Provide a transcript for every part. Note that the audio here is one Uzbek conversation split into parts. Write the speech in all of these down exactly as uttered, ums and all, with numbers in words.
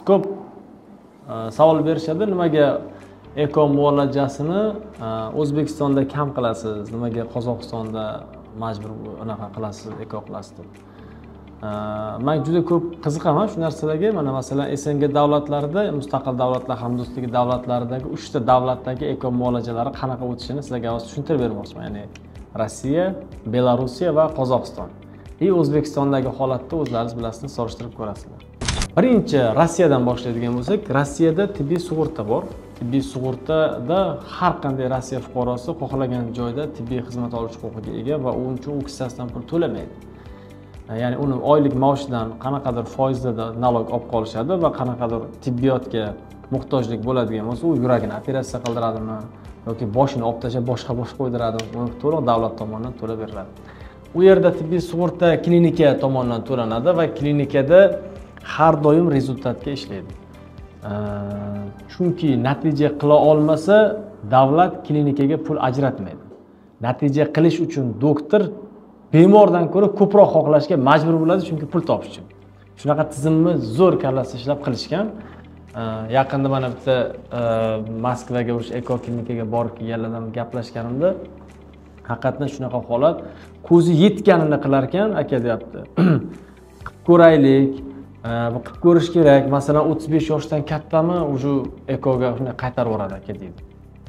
ko'p savol berishadi, nimaga eko muolajasini O'zbekistonda kam qilasiz, nimaga Qozog'istonda majbur unaqa qilasiz, eko qilasiz deb. Men juda ko'p qiziqaman shu narsalarga. Mana masalan S N G davlatlarida, mustaqil davlatlar hamdo'stligi davlatlaridagi uchta davlatdagi eko muolajalari qanaqa o'tishini sizlarga hozir tushuntirib bermoqchiman. Ya'ni Rossiya, Belorussiya va Qozog'iston. И O'zbekistondagi holatni o'zlaringiz bilasizlar, solishtirib ko'rasizlar. Birinchi Rossiyadan boshlaydigan bo'lsak, Rossiyada tibbiy sug'urta bor. Tibbiy sug'urtada har qanday Rossiya fuqarosi xohlagan joyda tibbiy xizmat olish huquqiga ega va uning uchun u kissasidan pul to'lamaydi. Ya'ni uni oylik maoshidan qanaqadir foizda nalog olib qolishadi va qanaqadir tibbiyotga muhtojlik bo'ladigan bo'lsa, u yuragini operatsiya qildiradimi yoki boshini olib tashlab boshqa bosh qo'ydiradimi, uni to'liq davlat tomonidan to'lab beriladi. U yerda tibbiy sug'urta klinika tomonidan to'lanadi va klinikada har doim rezultatga ishlaydi. Chunki natija qila olmasa, davlat klinikaga pul ajratmaydi. Natija qilish uchun doktor bemordan ko'ra ko'proq xohlashga majbur bo'ladi, chunki pul topish uchun. Shunaqa tizimni zo'r kallasi ishlab qilishgan. Yaqinda mana bitta Moskvaga o'sha eko klinikaga borib kelganlardan gaplashganimda, haqiqatan shunaqa holat, ko'zi yetganini qilar ekan, aka deyapti. Qilib ko'raylik, qilib ko'rish kerak. Masalan, o'ttiz besh yoshdan kattami, o'sha ekoga qaytarib yuboradi aka deydi.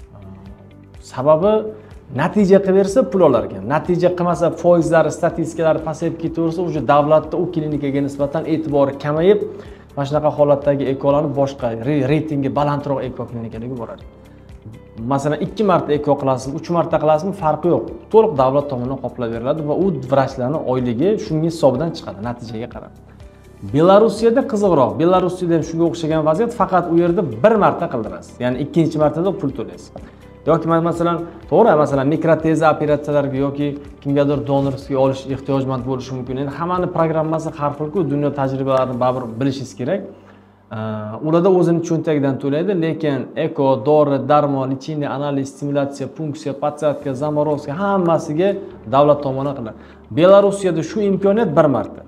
Sababi natija qilaversa pul olar ekan. Natija qilmasa, foizlari, statistikalari pasayib ketaversa, o'sha davlatda u klinikaga nisbatan e'tibori kamayib, mana shunaqa holatdagi ekolarni boshqa reytingi balandroq eko klinikalarga boradi. Masalan, ikki marta eko qilasiz, uch marta qilasizmi, farqi yo'q. To'liq davlat tomonidan qoplab beriladi va u vrachlarning oyligi shunga hisobidan chiqadi, natijaga qarab. Belarusiyada qiziqroq. Belarusiyada ham shunga o'xshagan vaziyat, faqat u yerda bir marta qildirasiz. Ya'ni ikkinchi martada pul to'laysiz. Yoki masalan, to'g'ri, masalan, mikroteza operatsiyalarga yoki kimgadir donorskiy olish ehtiyojmand bo'lishi mumkin. Endi hammaning programmasi har xil-ku, dunyo tajribalarini baribir bilishingiz kerak. Ularda o'zini cho'ntagidan to'laydi, lekin eko, dori, darmon, lecheniya, analiz, stimulyatsiya, punksiya, patsatka, zamorozka hammasiga davlat tomonidan qilinadi. Belarusiyada shu imkoniyat bir marta.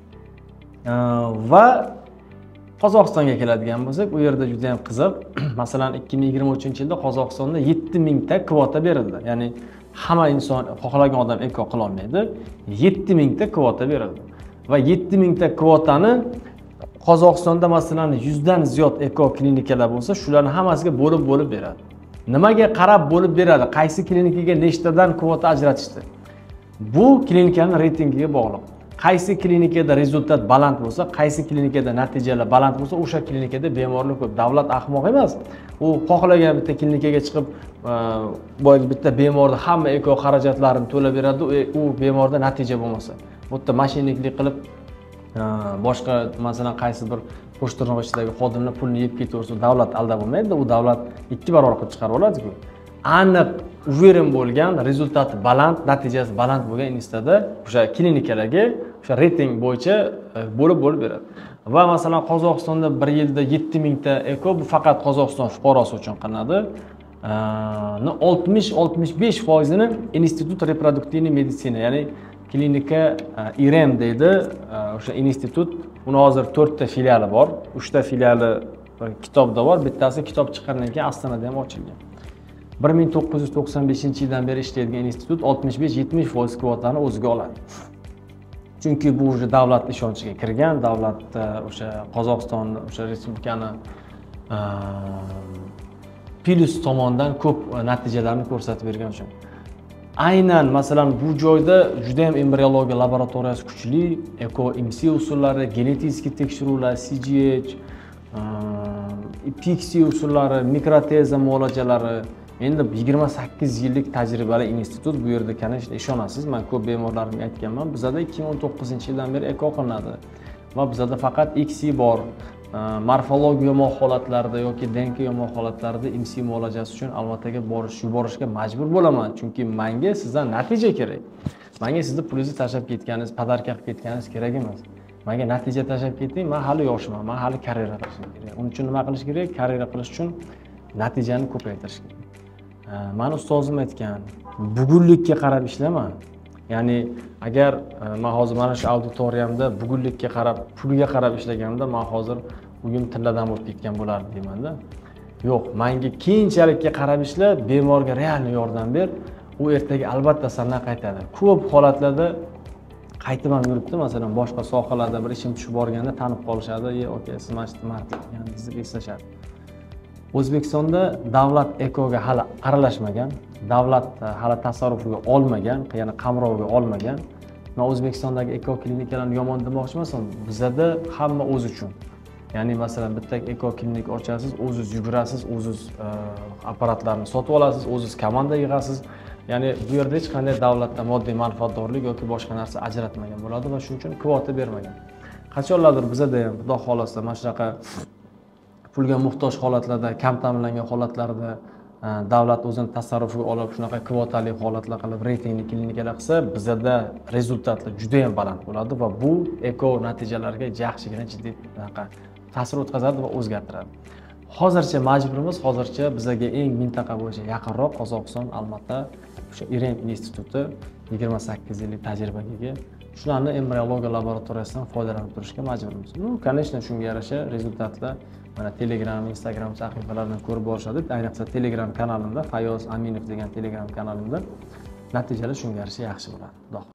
Va Qozog'istonga keladigan bo'lsak, u yerda juda ham qiziq. Masalan, ikki ming yigirma uchinchi yilda Qozog'istonda yetti ming ta kvota berildi. Ya'ni hamma inson xohlagan odam eko qila olmaydi. yetti ming ta kvota berildi. Va yetti ming ta kvotani Qozog'istonda masalan yuz dan ziyod eko klinikalar bo'lsa, shularni hammasiga bo'lib-bo'lib beradi. Nimaga qarab bo'lib beradi? Qaysi klinikaga nechtadan kvota ajratishdi? Bu klinikaning reytingiga bog'liq. Qaysi klinikada rezultat baland bo'lsa, qaysi klinikada natijalar baland bo'lsa, o'sha klinikada bemorlar ko'p. Davlat ahmoq emas. U xohlagan bitta klinikaga chiqib, boyagi bitta bemorda hamma eko xarajatlarini to'lab beradi, u bemorda natija bo'lmasa. Bu yerda mashinliklik qilib, boshqa masalan qaysi bir pochtarnog ichidagi xodimlar pulni yeb ketaversa, davlat aldab bo'lmaydi. U davlat ikki barobar qilib chiqarib oladi-ku. Aniq uverin bo'lgan, rezultati baland, natijasi baland bo'lgan institutda o'sha klinikalarga o'sha reyting bo'yicha bo'lib-bo'lib beradi. Va masalan Qozog'istonda bir yilda yetti ming ta eko, bu faqat Qozog'iston fuqarosi uchun qilinadi. oltmish oltmish besh foizini Institut reproduktivniy meditsina, ya'ni klinika I R E M deydi, o'sha institut. Uni hozir to'rtta filiali bor. uchta filiali kitobda bor, bittasi kitob chiqqandan keyin Ostonada ham ochilgan. bir ming to'qqiz yuz to'qson beshinchi yildan beri ishlaydigan institut oltmish besh yetmish foiz kvotani o'ziga oladi. Chunki bu o'sha davlat ishonchiga kirgan, davlat o'sha Qozog'iston, o'sha respublikani plus tomonidan ko'p natijalarni ko'rsatib bergan uchun. Aynan masalan bu joyda juda ham embriologiya laboratoriyasi kuchli, eko M C usullari, genetik tekshiruvlar, C G H, P X I usullari, mikroteza muolajalari. Endi yigirma sakkiz yillik tajribali institut, bu yerda kanashda ishonasiz. Men ko'p bemorlarimga aytganman, bizda ikki ming o'n to'qqizinchi yildan beri eko qilinadi. Va bizda faqat X I bor. Morfologiya yomon holatlarida yoki D N K yomon holatlarida M C muolajasi uchun Almataga borish, yuborishga majbur bo'laman. Chunki menga sizdan natija kerak. Menga sizni pulingizni tashlab ketganingiz, podarka qilib ketganingiz kerak emas. Menga natija tashlab keting, men hali yoshman, men hali karyera qilishim kerak. Uning uchun nima qilish kerak? Karyera qilish uchun natijani ko'paytirish kerak. Mani ustozim aytgan, bugunlikka qarab ishlama. Ya'ni agar men hozir mana shu auditoriyamda bugunlikka qarab, puliga qarab ishlaganimda, men hozir uyim tilladan bo'lib ketgan bo'lardi deymanda. Yo'q, menga keyinchalikka qarab ishla, bemorga real yordam ber. U ertaga albatta sendan qaytadi. Ko'p holatlarda qaytib ham yuribdi, masalan, boshqa sohalarda bir ishim tushib borganda tanib qolishadi, "Ey, aka, siz mana shu martni eslashadi." O'zbekistonda davlat ekoga hali aralashmagan, davlat hali tasarrufiga olmagan, ya'ni qamroviga olmagan. Men O'zbekistondagi eko klinikalarni yomon demoqchi emasman. Bizda hamma o'z uchun. Ya'ni masalan, bitta eko klinik ochasiz, o'zingiz yugurasiz, o'zingiz apparatlarni sotib olasiz, o'zingiz komanda yig'asiz. Ya'ni bu yerda hech qanday davlatdan moddiy manfaatdorlik yoki boshqa narsa ajratmagan bo'ladi va shuning uchun kvota bermagan. Qachonlardir bizda ham xudo xolasa mana shunaqa pulga muhtoj holatlarda, kam ta'minlangan holatlarda davlat o'zini tasarrufiga olib shunaqa kvotali holatlar qilib reytingli klinikalar qilsa, bizda rezultatlar juda ham baland bo'ladi va bu eko natijalarga yaxshigina jiddiy ta'sir o'tkazadi va o'zgartiradi. Hozircha majburimiz, hozircha bizga eng mintaqa bo'yicha yaqinroq Qozog'iston, Almaty, o'sha IREM instituti yigirma sakkiz yillik tajribaga ega. Shularni embriologiya laboratoriyasidan foydalanib turishga majburmiz. Nu, конечно, shunga yarasha rezultatlar mana Telegram, Instagram sahifalaridan ko'rib borishadi. Ayniqsa Telegram kanalimda, Fayoz Aminov degan Telegram kanalimda natijalar shunga yarasha yaxshi bo'ladi.